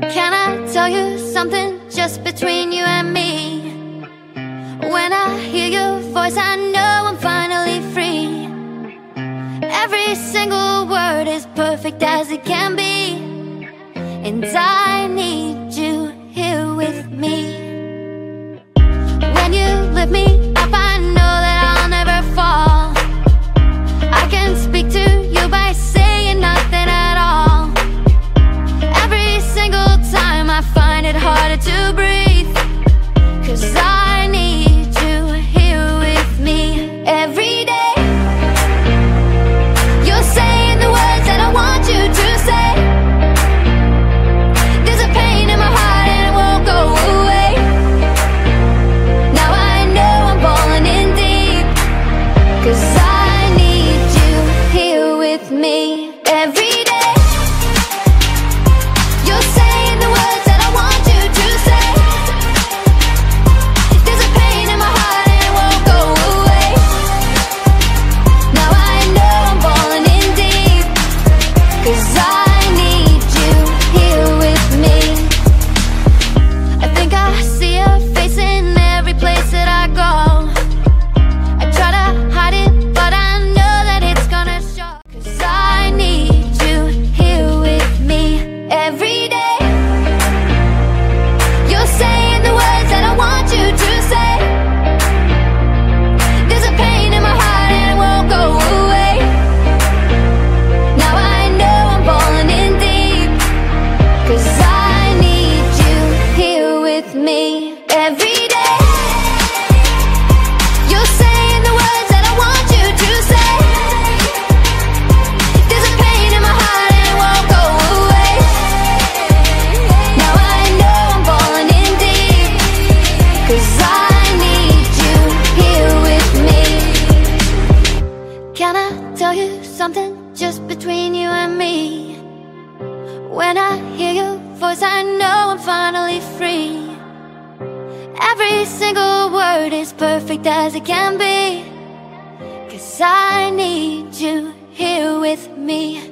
Can I tell you something just between you and me? When I hear your voice, I know I'm finally free. Every single word is perfect as it can be, and I need you here with me. When you lift me up, I know that I'll never fall. I can speak to you by saying nothing at all. Every single time I find it harder to breathe, 'cause I need you here with me every day. You're saying the words that I want you to say. There's a pain in my heart and it won't go away. Now I know I'm falling in deep, 'cause I need you here with me every day. You're saying the words that I want you to say. There's a pain in my heart and it won't go away. Now I know I'm falling in deep, 'cause I need you here with me. I think I see your face in every place that I go. I try to hide it, but I know that it's gonna show, 'cause I need you here with me every day. You're saying the words that I want you to say. There's a pain in my heart and it won't go away. Now I know I'm falling in deep, 'cause I need you here with me every day. You're saying the words that I want you to say. There's a pain in my heart and it won't go away. Now I know I'm falling in deep, 'cause I need you here with me. Can I tell you something just between you and me? When I hear your voice, I know I'm finally free. Every single word is perfect as it can be, 'cause I need you here with me.